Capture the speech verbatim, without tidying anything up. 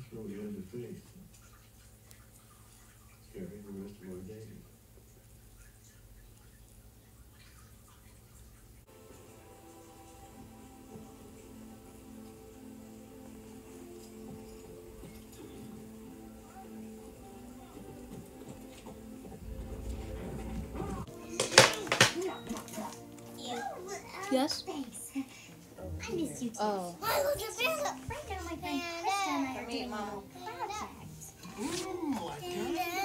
hospital, we had to face. Scary the rest of our days. Yes? Thanks. I miss you too. Oh. I look at this. Right now, my friend Krista and I are doing a project. Oh my God.